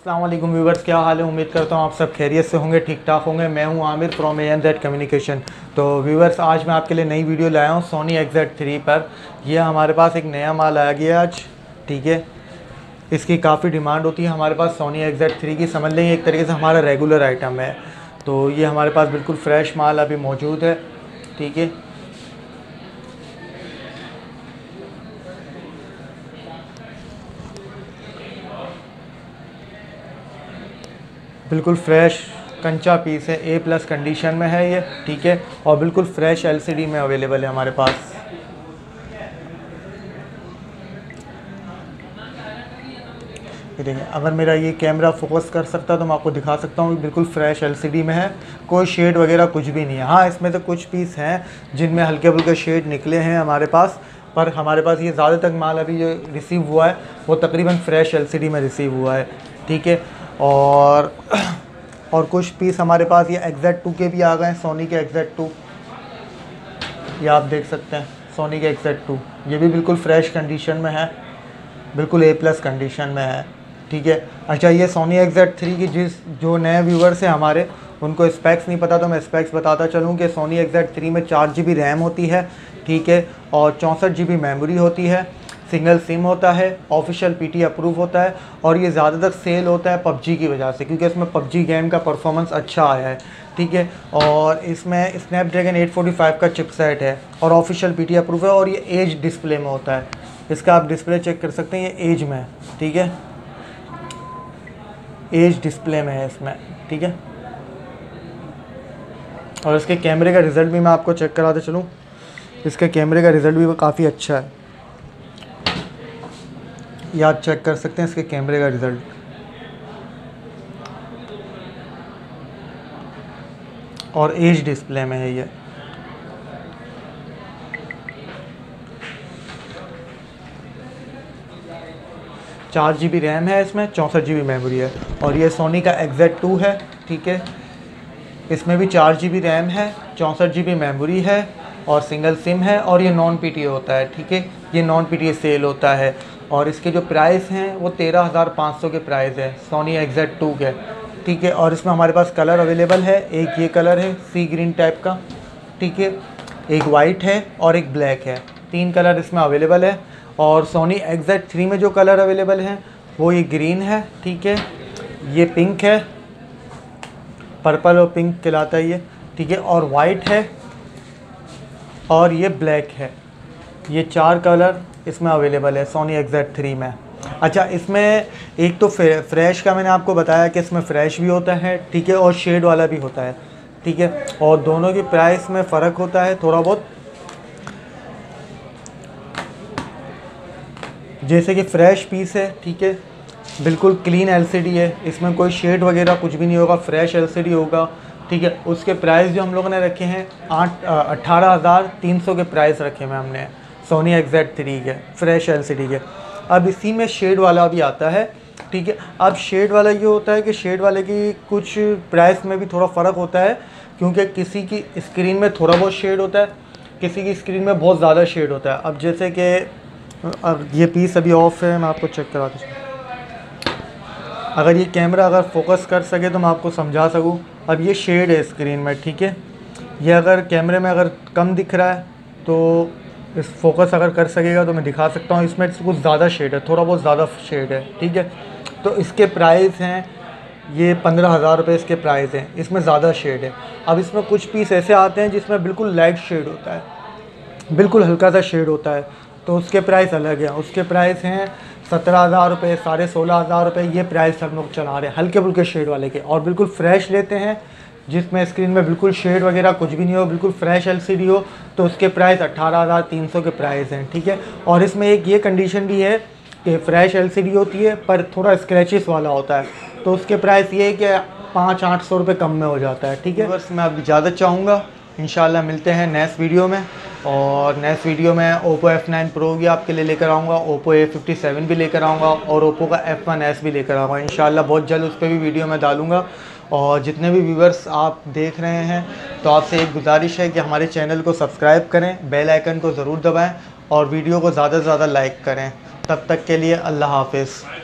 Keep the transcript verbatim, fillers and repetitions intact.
अस्सलाम वालेकुम व्यूवर्स, क्या हाल है। उम्मीद करता हूँ आप सब खैरियत से होंगे, ठीक ठाक होंगे। मैं हूँ Aamir from A N Z communication. तो व्यूवर्स, आज मैं आपके लिए नई वीडियो लाया हूँ सोनी एक्स जेड थ्री पर। यह हमारे पास एक नया माल आया गया आज, ठीक है। इसकी काफ़ी डिमांड होती है हमारे पास सोनी एक्स जेड थ्री की, समझ लें एक तरीके से हमारा रेगुलर आइटम है। तो ये हमारे पास बिल्कुल फ्रेश माल अभी मौजूद है, ठीक है। बिल्कुल फ्रेश कंचा पीस है, ए प्लस कंडीशन में है ये, ठीक है। और बिल्कुल फ्रेश एलसीडी में अवेलेबल है हमारे पास। ये देखिए, अगर मेरा ये कैमरा फोकस कर सकता तो मैं आपको दिखा सकता हूँ, बिल्कुल फ्रेश एलसीडी में है, कोई शेड वगैरह कुछ भी नहीं है। हाँ, इसमें से कुछ पीस हैं जिनमें हल्के फुल्के शेड निकले हैं हमारे पास, पर हमारे पास ये ज़्यादा तक माल अभी जो रिसीव हुआ है वो तकरीबन फ्रेश एलसीडी में रिसीव हुआ है, ठीक है। और और कुछ पीस हमारे पास ये एक्स जेड टू के भी आ गए हैं, सोनी के एक्स जेड टू, ये आप देख सकते हैं सोनी के एक्स जेड टू, ये भी बिल्कुल फ्रेश कंडीशन में है, बिल्कुल ए प्लस कंडीशन में है, ठीक है। अच्छा, ये सोनी एक्स जेड थ्री की जिस जो नए व्यूवर्स हैं हमारे, उनको स्पेक्स नहीं पता तो मैं स्पेक्स बताता चलूँ कि सोनी एक्स जेड थ्री में चार जी बी रैम होती है, ठीक है। और चौंसठ जी बी मेमोरी होती है, सिंगल सिम होता है, ऑफिशियल पीटी अप्रूव होता है। और ये ज़्यादातर सेल होता है पबजी की वजह से, क्योंकि इसमें पबजी गेम का परफॉर्मेंस अच्छा आया है, ठीक है। और इसमें स्नैपड्रैगन एट फोर्टी फाइव का चिपसेट है और ऑफिशियल पीटी अप्रूव है। और ये एज डिस्प्ले में होता है, इसका आप डिस्प्ले चेक कर सकते हैं, ये एज में है, ठीक है, एज डिस्प्ले में है इसमें, ठीक है। और इसके कैमरे का रिज़ल्ट भी मैं आपको चेक कराते चलूँ, इसके कैमरे का रिज़ल्ट भी काफ़ी अच्छा है, ये आप चेक कर सकते हैं इसके कैमरे का रिज़ल्ट। और एज डिस्प्ले में है ये, चार जी बी रैम है इसमें, चौंसठ जी बी मेमोरी है। और ये सोनी का एक्स जेड टू है, ठीक है। इसमें भी चार जी बी रैम है, चौंसठ जी बी मेमोरी है और सिंगल सिम है। और ये नॉन पी टी ए होता है, ठीक है, ये non P T A sale होता है। और इसके जो प्राइस हैं वो तेरह हज़ार पाँच सौ के प्राइस है सोनी एक्स जेड टू के, ठीक है। और इसमें हमारे पास कलर अवेलेबल है, एक ये कलर है सी ग्रीन टाइप का, ठीक है, एक वाइट है और एक ब्लैक है, तीन कलर इसमें अवेलेबल है। और सोनी एक्स जेड थ्री में जो कलर अवेलेबल हैं वो ये ग्रीन है, ठीक है, ये पिंक है, पर्पल और पिंक कहलाता है ये, ठीक है, और वाइट है और ये ब्लैक है। ये चार कलर इसमें अवेलेबल है सोनी एक्स जेड थ्री में। अच्छा, इसमें एक तो फ्रेश का मैंने आपको बताया कि इसमें फ्रेश भी होता है, ठीक है, और शेड वाला भी होता है, ठीक है। और दोनों की प्राइस में फ़र्क होता है थोड़ा बहुत। जैसे कि फ्रेश पीस है, ठीक है, बिल्कुल क्लीन एलसीडी है, इसमें कोई शेड वगैरह कुछ भी नहीं होगा, फ्रेश एलसीडी होगा, ठीक है। उसके प्राइस जो हम लोगों ने रखे हैं आठ अट्ठारह हज़ार तीन सौ के प्राइस रखे हैं हमने सोनी एक्स जेड थ्री के फ्रेश एलसीडी के। अब इसी में शेड वाला भी आता है, ठीक है। अब शेड वाला ये होता है कि शेड वाले की कुछ प्राइस में भी थोड़ा फ़र्क होता है, क्योंकि किसी की स्क्रीन में थोड़ा बहुत शेड होता है, किसी की स्क्रीन में बहुत ज़्यादा शेड होता है। अब जैसे कि अब ये पीस अभी ऑफ है, मैं आपको चेक करा दूँ, अगर ये कैमरा अगर फोकस कर सके तो मैं आपको समझा सकूँ। अब ये शेड है स्क्रीन में, ठीक है, ये अगर कैमरे में अगर कम दिख रहा है तो इस फोकस अगर कर सकेगा तो मैं दिखा सकता हूँ, इसमें कुछ ज़्यादा शेड है, थोड़ा बहुत ज़्यादा शेड है, ठीक है। तो इसके प्राइस हैं ये पंद्रह हज़ार रुपये इसके प्राइस हैं, इसमें ज़्यादा शेड है। अब इसमें कुछ पीस ऐसे आते हैं जिसमें बिल्कुल लाइट शेड होता है, बिल्कुल हल्का सा शेड होता है, तो उसके प्राइस अलग है। उसके प्राइस हैं सत्रह हज़ार रुपये, साढ़े सोलह हज़ार रुपये, ये प्राइस हम लोग चला रहे हैं हल्के फुल्के शेड वाले के। और बिल्कुल फ्रेश लेते हैं जिसमें स्क्रीन में बिल्कुल शेड वगैरह कुछ भी नहीं हो, बिल्कुल फ्रेश एलसीडी हो, तो उसके प्राइस अट्ठारह हज़ार तीन सौ के प्राइस हैं, ठीक है। और इसमें एक ये कंडीशन भी है कि फ़्रेश एलसीडी होती है पर थोड़ा स्क्रैचेस वाला होता है, तो उसके प्राइस ये है कि पाँच आठ सौ रुपये कम में हो जाता है, ठीक है। बस मैं अब इजाज़त चाहूँगा, इंशाल्लाह मिलते हैं नेक्स्ट वीडियो में। और नेक्स्ट वीडियो में ओप्पो एफ नाइन प्रो भी आपके लिए लेकर आऊँगा, ओप्पो ए फिफ्टी सेवन भी लेकर आऊँगा और ओप्पो का एफ वन एस भी लेकर आऊँगा इंशाल्लाह। बहुत जल्द उस पर भी वीडियो मैं डालूँगा। और जितने भी व्यूवर्स आप देख रहे हैं, तो आपसे एक गुजारिश है कि हमारे चैनल को सब्सक्राइब करें, बेल आइकन को ज़रूर दबाएं और वीडियो को ज़्यादा से ज़्यादा लाइक करें। तब तक के लिए अल्लाह हाफ़िज़।